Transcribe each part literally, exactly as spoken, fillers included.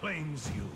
claims you.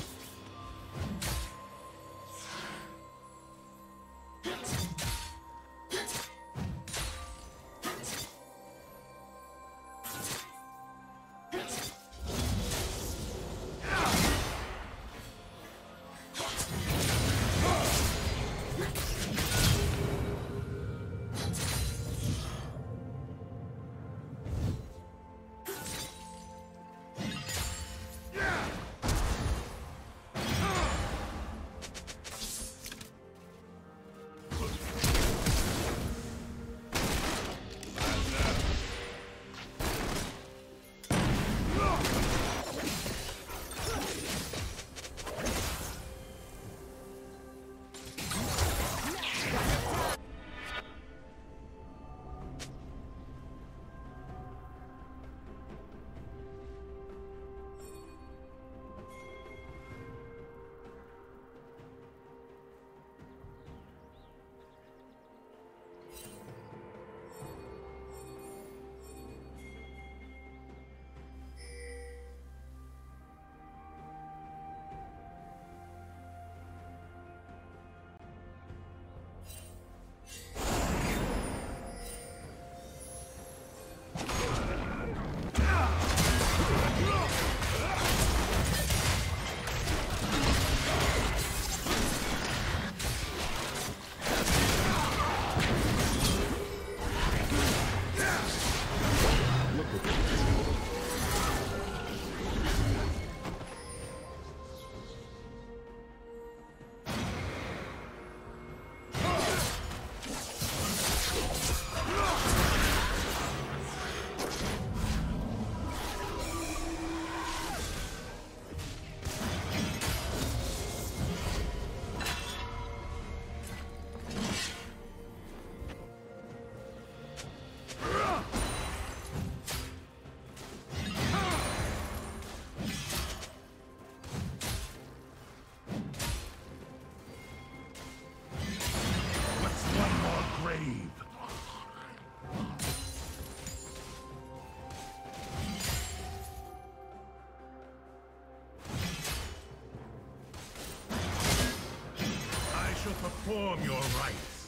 Perform your rites.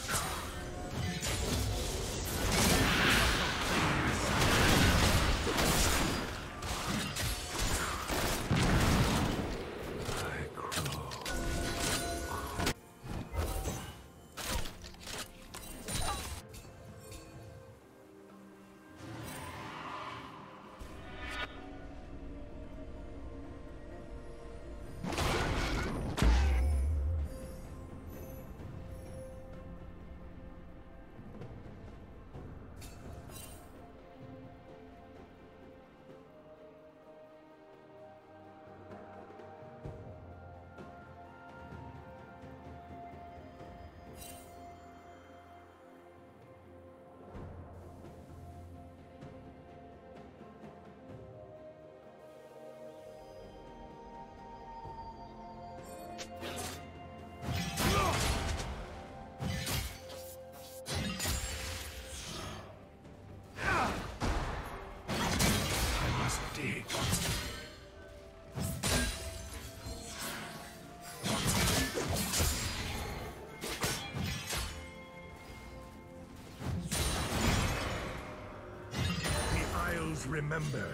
Remember.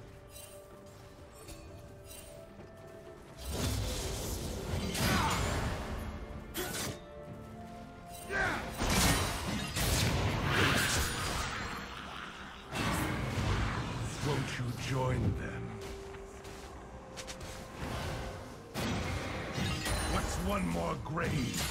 Won't you join them? What's one more grave?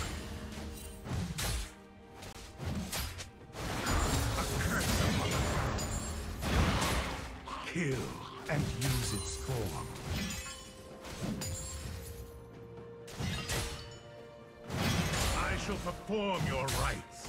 Kill and use its form. I shall perform your rites.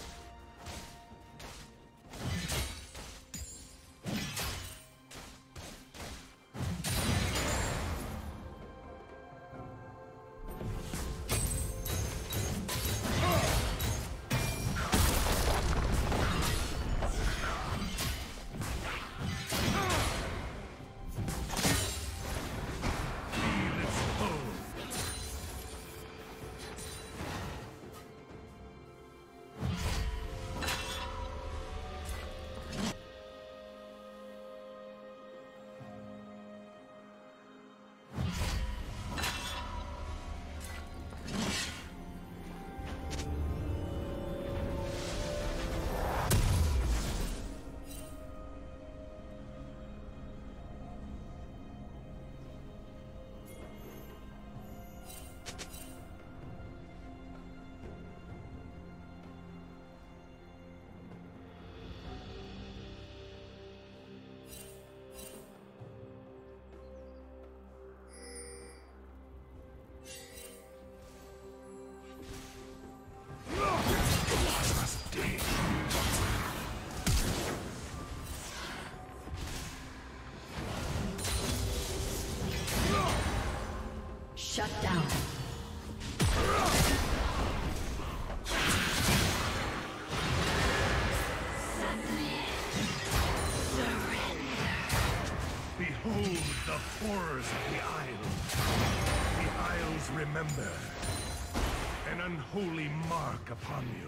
remember. An unholy mark upon you.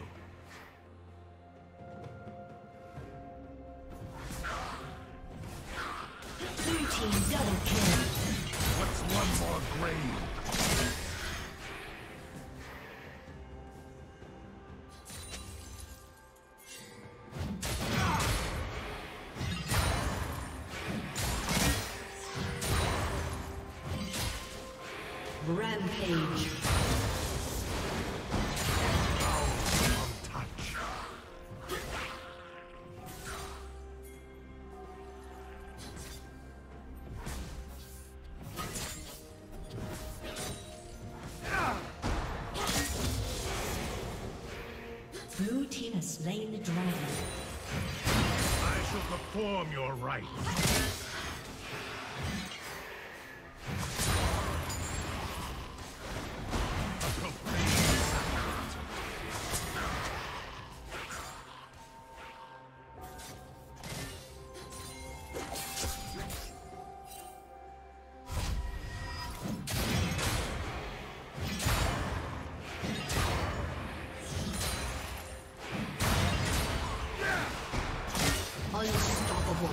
Blue team double kill. What's one more grave? Rampage. Blue team has slain the dragon. I shall perform your rites. Unstoppable.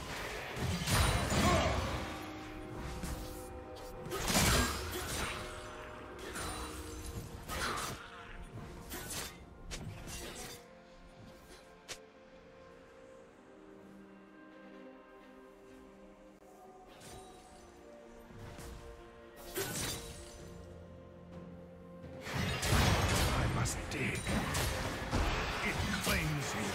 I must dig. It claims you.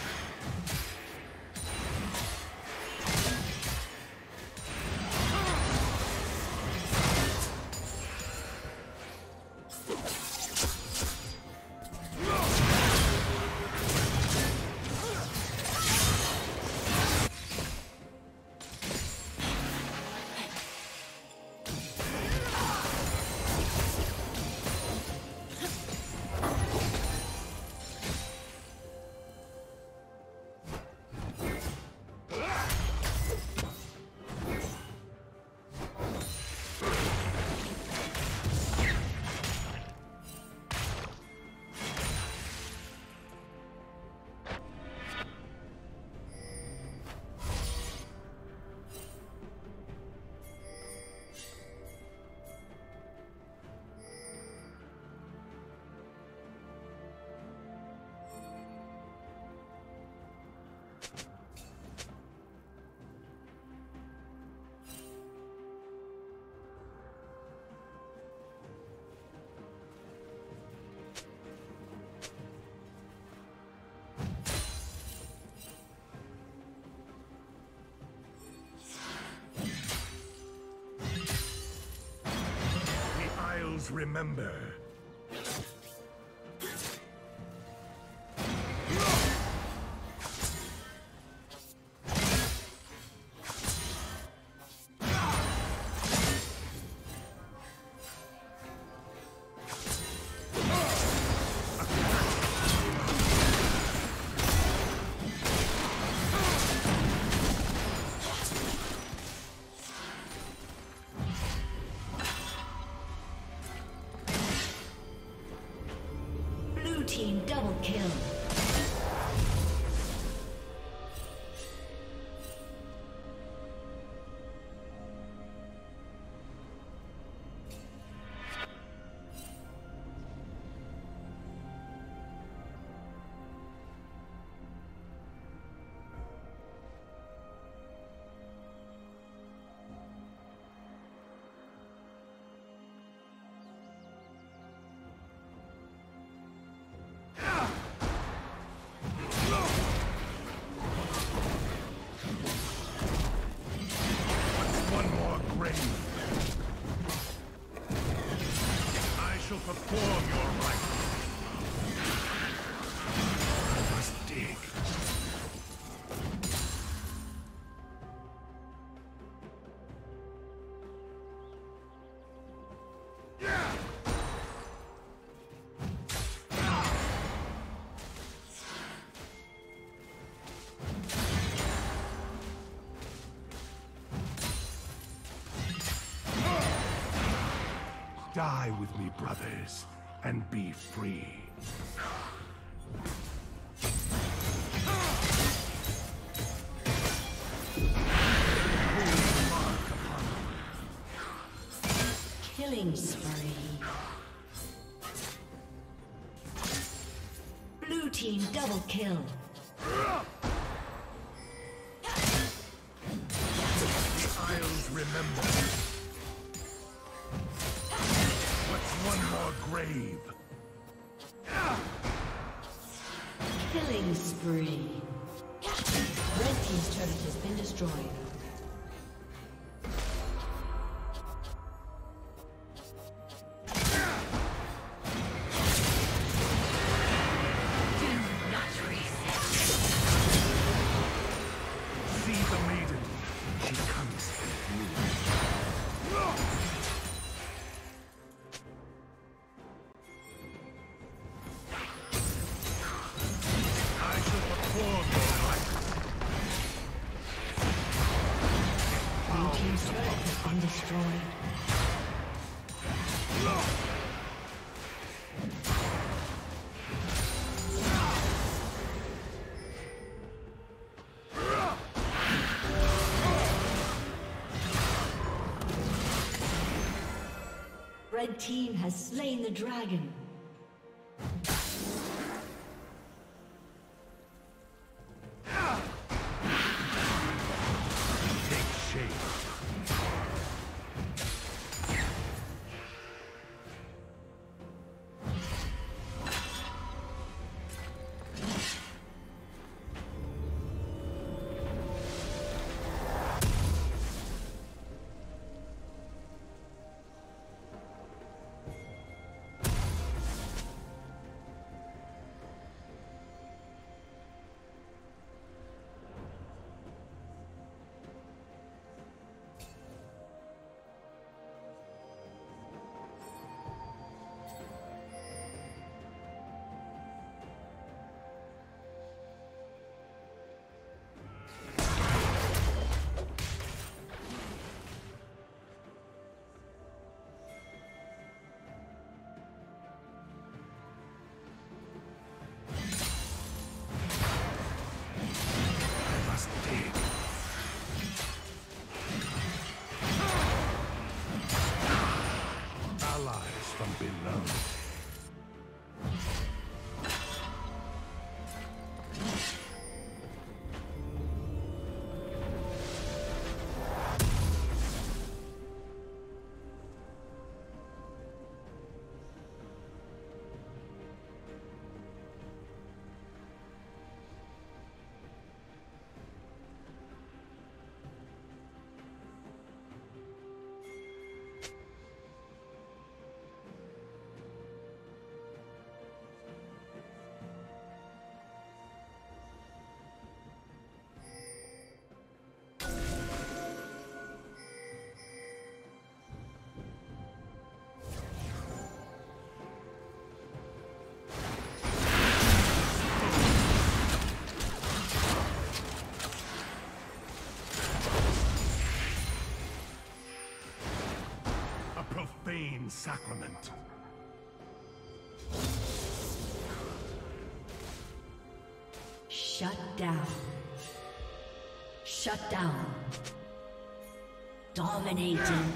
Remember. Team double kill. Die with me, brothers, and be free. Killing spree. Blue team double kill. I'll remember. What's one more grave? Killing spree. Red team's turret has been destroyed. Red team has slain the dragon. Sacrament. Shut down. Shut down. Dominating.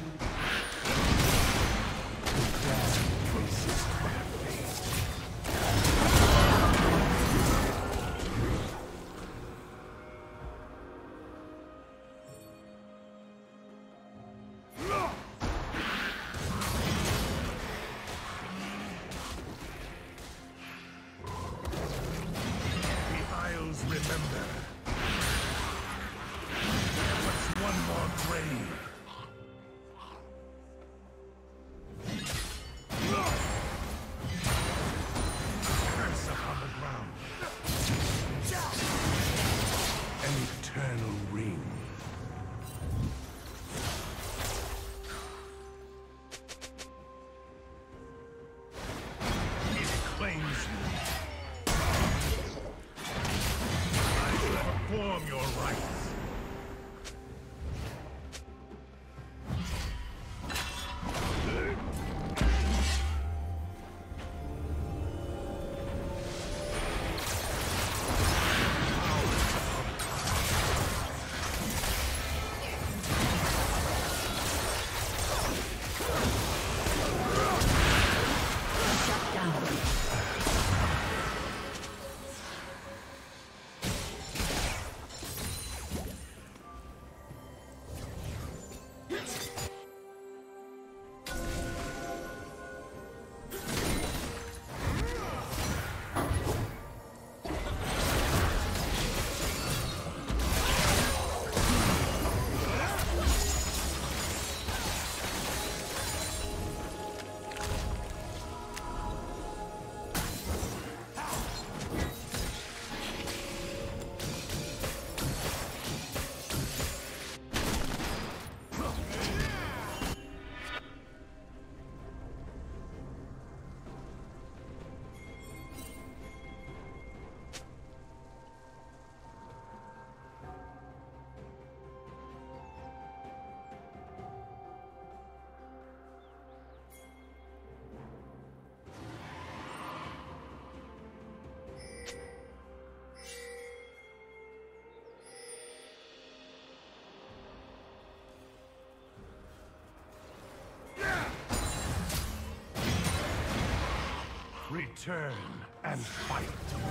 Return and fight.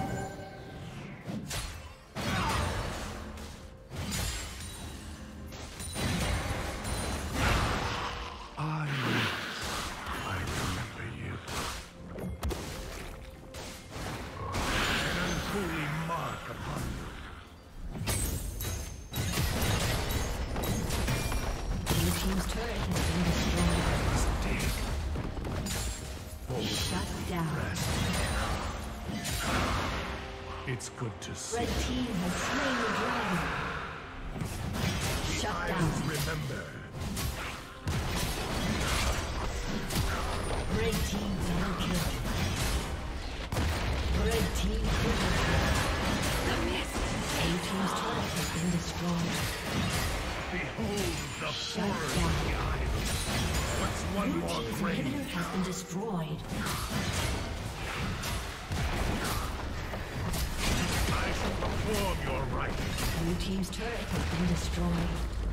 I, I remember you. An unholy mark upon you. Blue team's turret has been destroyed. Shut down. It's good to see. Red team has slain the dragon. Shut I down. remember. Red team double kill. Red team triple kill. A team's turret has been destroyed. Behold the Shut horror down. of the island. What's one Blue more team's grave? inhibitor has been destroyed. I shall perform your right. Blue team's turret has been destroyed.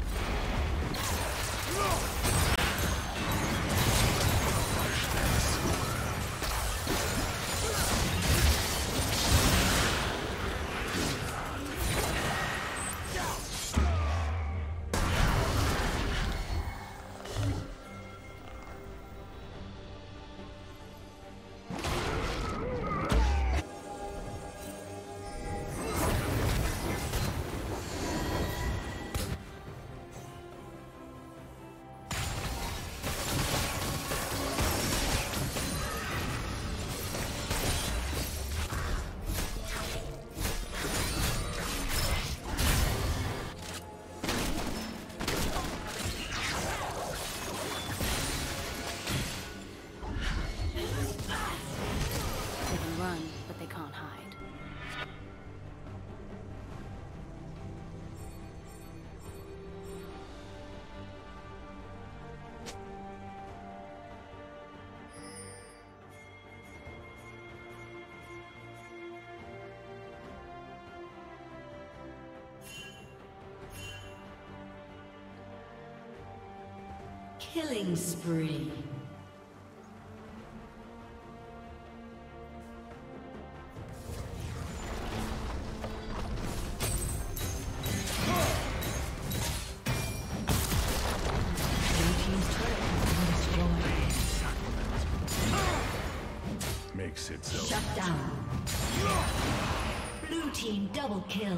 Killing spree. Makes it so. Shut down. Blue team double kill.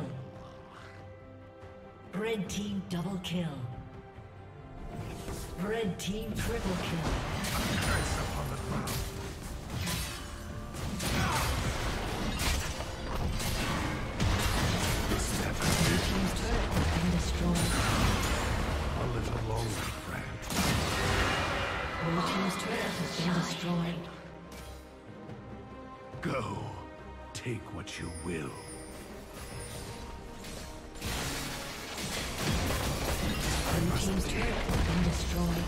Red team double kill. Red team triple kill. A curse upon the ground. Blue team's turret has been destroyed. A little longer, friend. Blue team's turret has been destroyed. Go. Take what you will. Blue team's turret has been destroyed.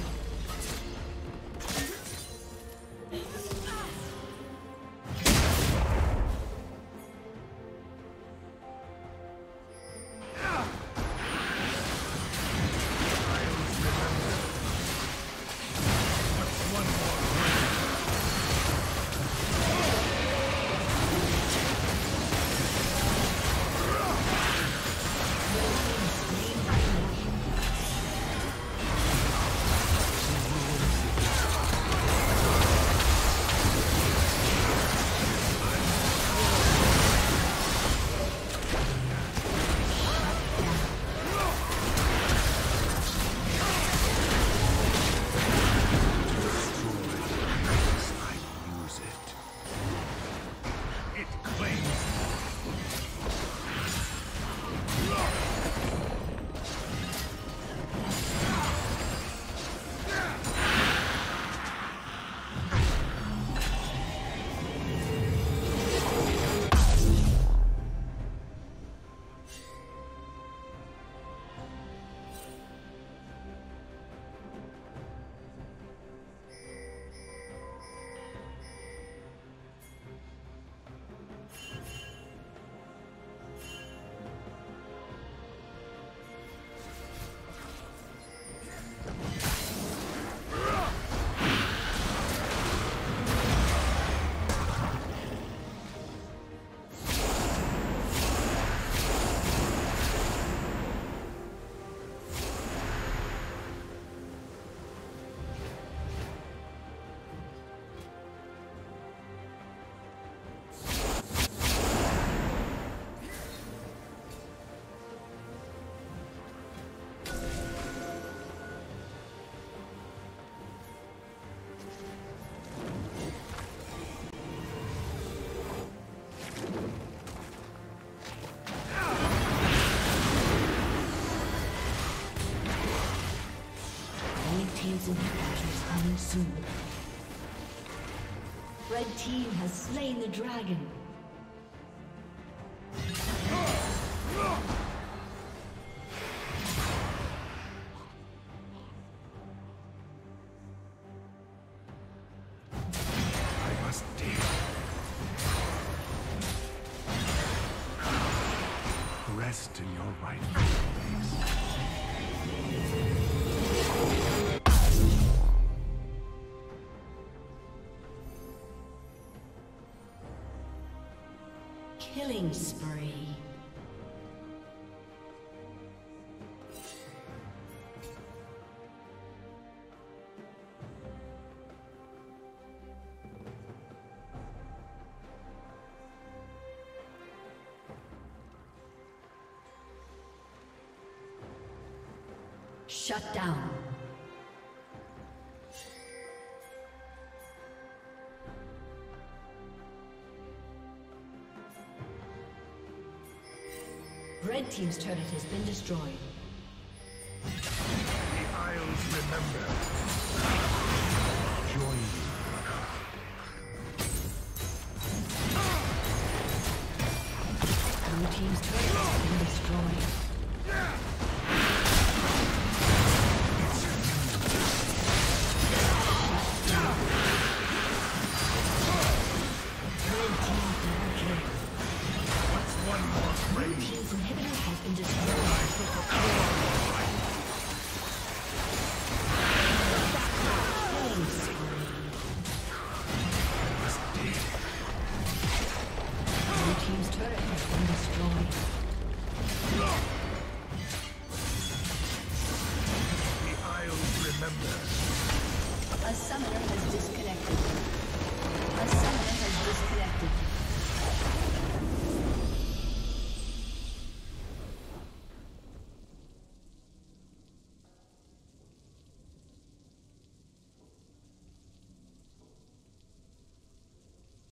Team's inhibitor is coming soon. Red team has slain the dragon. I must deal. Rest in your rightful place. Killing spree. Shut down. Red team's turret has been destroyed. The Isles remember. Join me. Blue team's turret has been destroyed. Team's turret has been destroyed.